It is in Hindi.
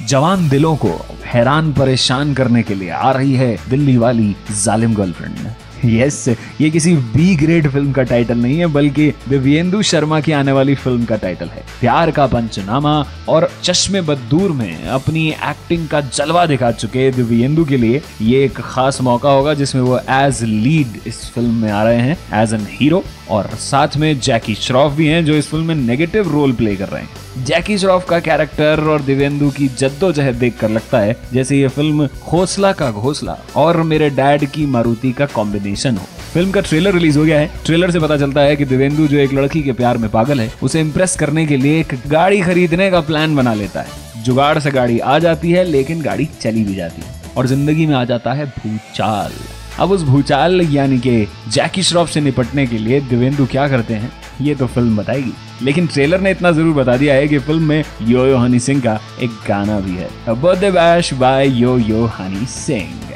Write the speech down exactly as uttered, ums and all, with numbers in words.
जवान दिलों को हैरान परेशान करने के लिए आ रही है दिल्ली वाली जालिम गर्लफ्रेंड। यस yes, ये किसी बी ग्रेड फिल्म का टाइटल नहीं है, बल्कि दिव्येंदु शर्मा की आने वाली फिल्म का टाइटल है। प्यार का पंचनामा और चश्मे बदूर में अपनी एक्टिंग का जलवा दिखा चुके दिव्येंदु के लिए ये एक खास मौका होगा, जिसमें वो एज लीड इस फिल्म में आ रहे हैं, एज एन हीरो। और साथ में जैकी श्रॉफ भी हैं जो इस फिल्म में नेगेटिव रोल प्ले कर रहे हैं। जैकी श्रॉफ का कैरेक्टर और दिव्येंदु की जद्दोजहद देखकर लगता है जैसे ये फिल्म खोसला का घोसला और मेरे डैड की मारुति का कॉम्बिनेशन हो। फिल्म का ट्रेलर रिलीज हो गया है। ट्रेलर से पता चलता है कि दिव्येंदु जो एक लड़की के प्यार में पागल है, उसे इम्प्रेस करने के लिए एक गाड़ी खरीदने का प्लान बना लेता है। जुगाड़ से गाड़ी आ जाती है, लेकिन गाड़ी चली भी जाती है और जिंदगी में आ जाता है भूचाल। अब उस भूचाल यानी कि जैकी श्रॉफ से निपटने के लिए दिव्येंदु क्या करते हैं, ये तो फिल्म बताएगी। लेकिन ट्रेलर ने इतना जरूर बता दिया है कि फिल्म में यो यो हनी सिंह का एक गाना भी है, birthday bash by Yo Yo Honey Singh.